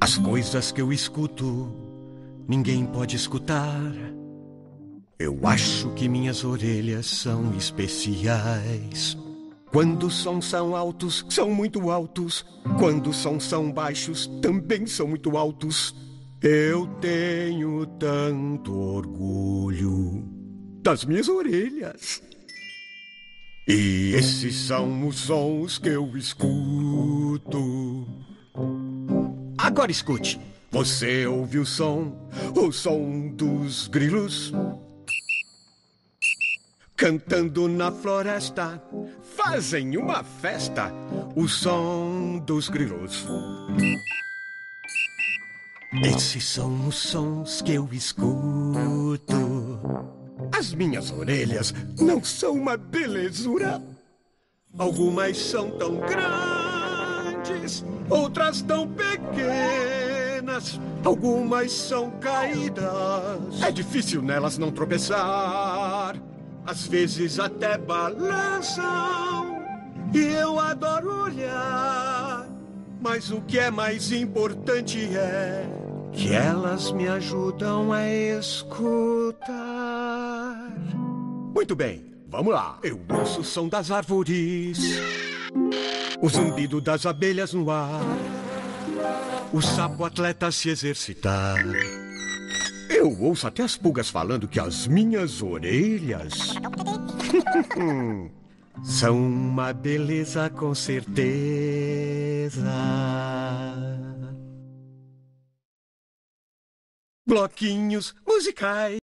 As coisas que eu escuto, ninguém pode escutar. Eu acho que minhas orelhas são especiais. Quando os sons são altos, são muito altos. Quando os sons são baixos, também são muito altos. Eu tenho tanto orgulho das minhas orelhas. E esses são os sons que eu escuto. Agora escute. Você ouve o som dos grilos cantando na floresta, fazem uma festa, o som dos grilos. Esses são os sons que eu escuto. As minhas orelhas não são uma belezura. Algumas são tão grandes, outras tão pequenas. Algumas são caídas. É difícil nelas não tropeçar. Às vezes até balançam. E eu adoro olhar. Mas o que é mais importante é que elas me ajudam a escutar. Muito bem, vamos lá. Eu ouço o som das árvores, o zumbido das abelhas no ar, o sapo atleta se exercitar. Eu ouço até as pulgas falando que as minhas orelhas são uma beleza com certeza. Bloquinhos musicais.